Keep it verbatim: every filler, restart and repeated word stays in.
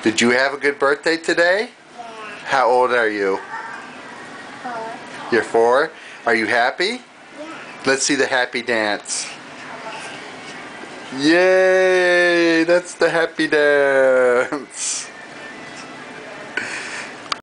Did you have a good birthday today? Yeah. How old are you? Four. You're four? Are you happy? Yeah. Let's see the happy dance. Yay! That's the happy dance.